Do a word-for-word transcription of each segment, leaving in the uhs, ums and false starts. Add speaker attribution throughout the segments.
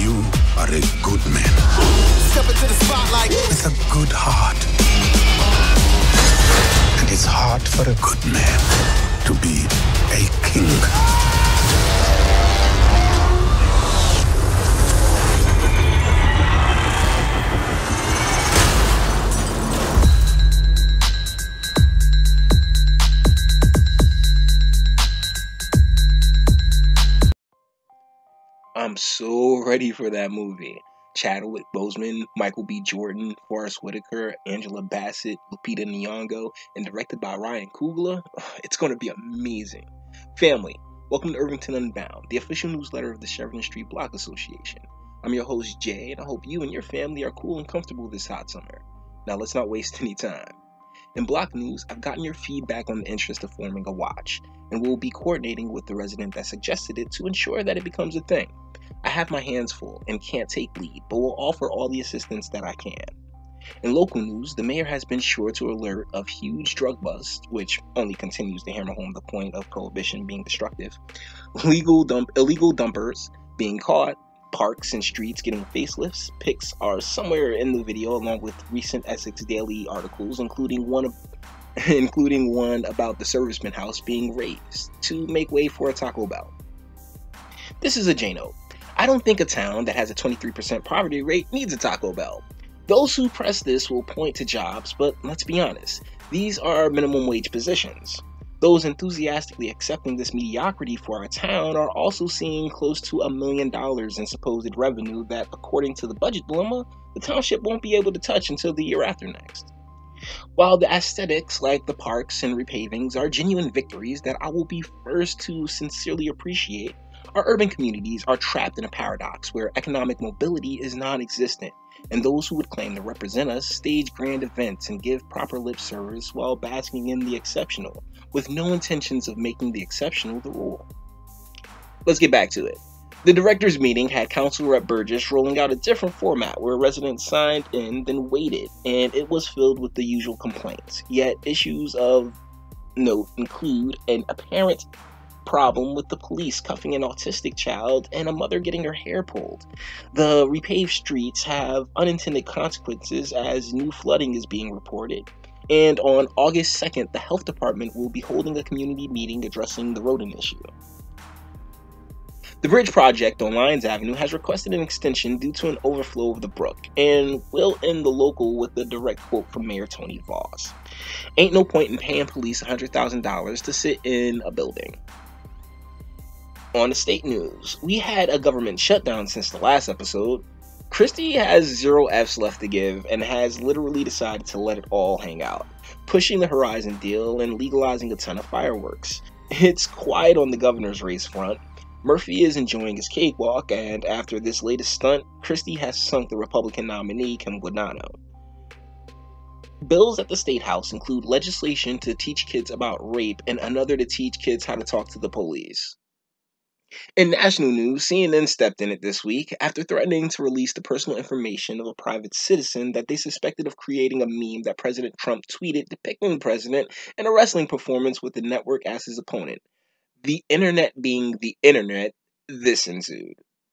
Speaker 1: You are a good man.
Speaker 2: Step into the spotlight
Speaker 1: with a good heart. And it's hard for a good man to be a king.
Speaker 3: I'm so ready for that movie. Chadwick Boseman, Michael B. Jordan, Forrest Whitaker, Angela Bassett, Lupita Nyong'o, and directed by Ryan Coogler. It's going to be amazing. Family, welcome to Irvington Unbound, the official newsletter of the Sheridan St Block Association. I'm your host, Jay, and I hope you and your family are cool and comfortable this hot summer. Now let's not waste any time. In Block News, I've gotten your feedback on the interest of forming a watch, and we'll be coordinating with the resident that suggested it to ensure that it becomes a thing. I have my hands full and can't take lead, but will offer all the assistance that I can. In local news, the mayor has been sure to alert of huge drug busts, which only continues to hammer home the point of prohibition being destructive, legal dump, illegal dumpers being caught, parks and streets getting facelifts. Pics are somewhere in the video along with recent Essex Daily articles, including one of, including one about the Serviceman house being razed to make way for a Taco Bell. This is a J-note. I don't think a town that has a twenty-three percent poverty rate needs a Taco Bell. Those who press this will point to jobs, but let's be honest, these are minimum wage positions. Those enthusiastically accepting this mediocrity for our town are also seeing close to a million dollars in supposed revenue that, according to the budget dilemma, the township won't be able to touch until the year after next. While the aesthetics like the parks and repavings are genuine victories that I will be first to sincerely appreciate, our urban communities are trapped in a paradox where economic mobility is non-existent, and those who would claim to represent us stage grand events and give proper lip service while basking in the exceptional, with no intentions of making the exceptional the rule. Let's get back to it. The directors' meeting had Council Rep Burgess rolling out a different format where residents signed in then waited, and it was filled with the usual complaints. Yet issues of note include an apparent problem with the police cuffing an autistic child and a mother getting her hair pulled. The repaved streets have unintended consequences as new flooding is being reported. And on August second, the health department will be holding a community meeting addressing the rodent issue. The bridge project on Lyons Avenue has requested an extension due to an overflow of the brook, and will end the local with a direct quote from Mayor Tony Voss. Ain't no point in paying police one hundred thousand dollars to sit in a building. On the state news, we had a government shutdown since the last episode. Christie has zero F's left to give and has literally decided to let it all hang out, pushing the Horizon deal and legalizing a ton of fireworks. It's quiet on the governor's race front. Murphy is enjoying his cakewalk, and after this latest stunt, Christie has sunk the Republican nominee, Kim Guadagno. Bills at the State House include legislation to teach kids about rape and another to teach kids how to talk to the police. In national news, C N N stepped in it this week after threatening to release the personal information of a private citizen that they suspected of creating a meme that President Trump tweeted depicting the president in a wrestling performance with the network as his opponent. The internet being the internet, this ensued.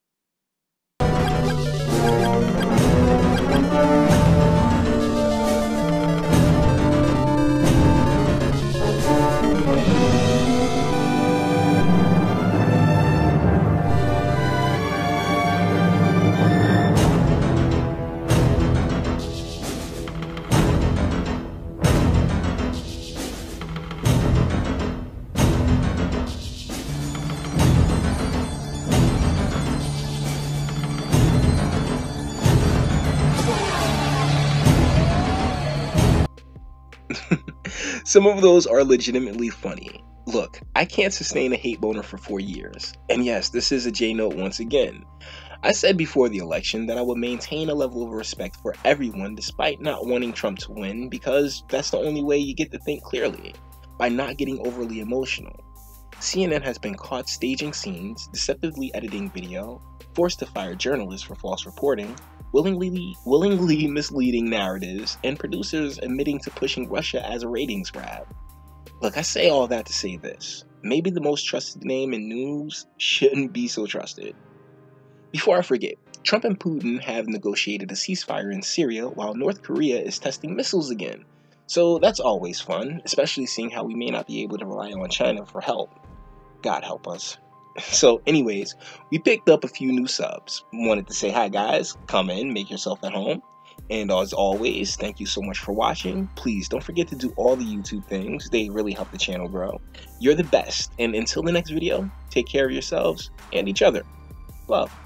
Speaker 3: Some of those are legitimately funny. Look, I can't sustain a hate boner for four years. And yes, this is a J-note once again. I said before the election that I would maintain a level of respect for everyone despite not wanting Trump to win, because that's the only way you get to think clearly, by not getting overly emotional. C N N has been caught staging scenes, deceptively editing video, forced to fire journalists for false reporting, willingly willingly misleading narratives, and producers admitting to pushing Russia as a ratings grab. Look, I say all that to say this. Maybe the most trusted name in news shouldn't be so trusted. Before I forget, Trump and Putin have negotiated a ceasefire in Syria while North Korea is testing missiles again. So that's always fun, especially seeing how we may not be able to rely on China for help. God help us. So anyways, we picked up a few new subs. Wanted to say hi guys, come in, make yourself at home. And as always, thank you so much for watching. Please don't forget to do all the YouTube things. They really help the channel grow. You're the best. And until the next video, take care of yourselves and each other. Love.